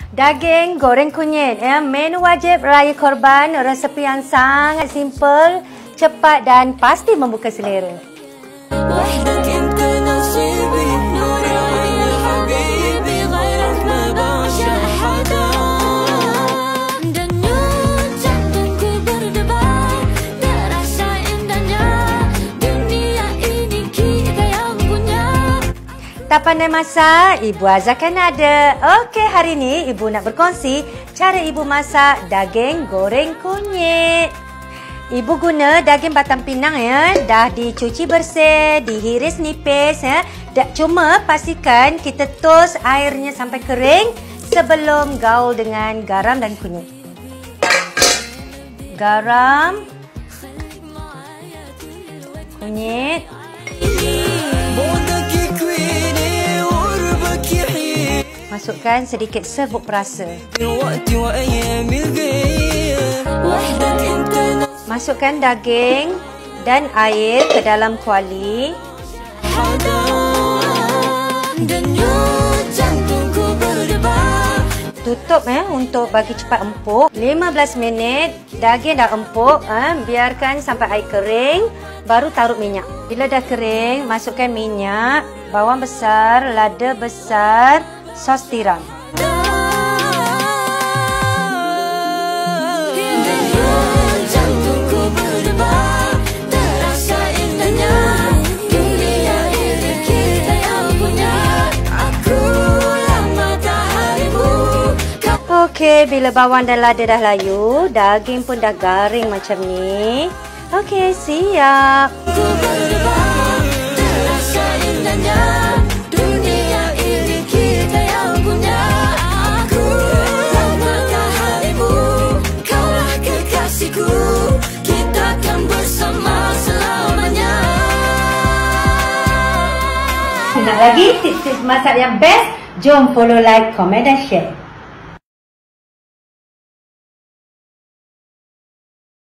Daging goreng kunyit, ya. Menu wajib Raya Korban, resepi yang sangat simple, cepat dan pasti membuka selera. Tak pandai masak, Ibu azakan ada. Okey, hari ni Ibu nak berkongsi cara Ibu masak daging goreng kunyit. Ibu guna daging batang pinang ya, dah dicuci bersih, dihiris nipis ya. Cuma pastikan kita toast airnya sampai kering sebelum gaul dengan garam dan kunyit. Garam, kunyit, masukkan sedikit serbuk perasa. Masukkan daging dan air ke dalam kuali. Tutup untuk bagi cepat empuk. 15 minit, daging dah empuk. Biarkan sampai air kering, baru taruh minyak. Bila dah kering, masukkan minyak, bawang besar, lada besar, sos tiram. Okey, bila bawang dan lada dah layu, daging pun dah garing macam ni. Okey, siap. Nak lagi tips-tips masak yang best? Jom follow, like, comment dan share.